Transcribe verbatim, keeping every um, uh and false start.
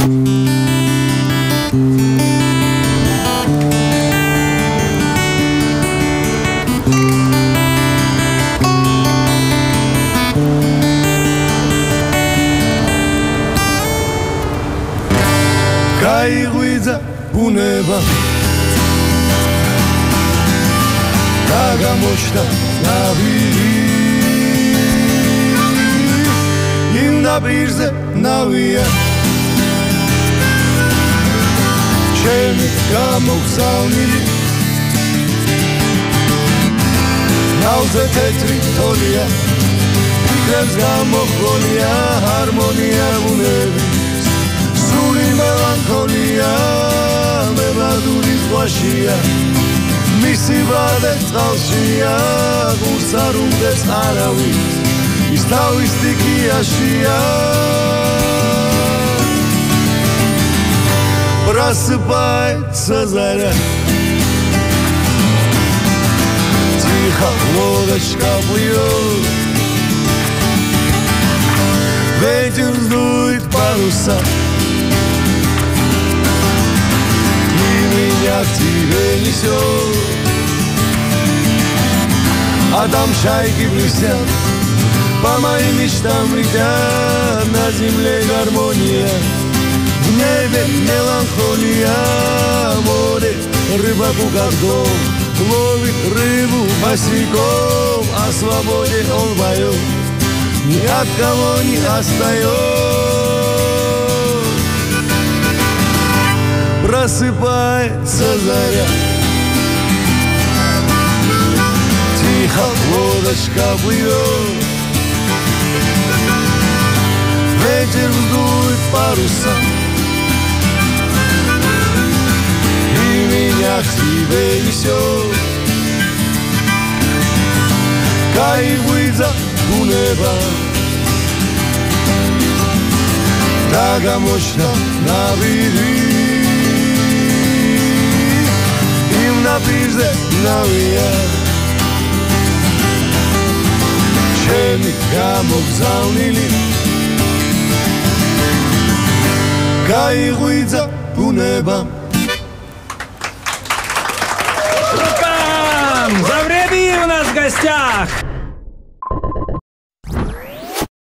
გაიღვიძა ბუნება და გამოჩნდა ნავირი იმ ნაპირზე ნავია ჩემი გამოგზავნილი ნავზე თეთრი თოლია ფიქრებს გამოჰყოლია ჰარმონია ბუნების სული მელანქოლია მებადური ზღვაშია მისი ვადე წყალშია გულს არ უნდეს არავის ის თავის სტიქიაშია просыпается заря тихо лодочка плывет ветер сдует паруса к тебе несет, а там шайки блестят, по моим мечтам летят, на земле гармония, в небе меланхолия, море рыбаку как дом, ловит рыбу босиком, о свободе он поет, ни от кого не остается. Просыпается заря, тихо лодочка плывет, ветер вздует паруса, и меня к тебе несет. Gaïguiza бунеба, да გამოჩნდა ნავირი ნაპირზე ნავია ჩემი გამოგზავნილი გაიღვიძა ბუნება. Рукам! Завреби у нас в гостях!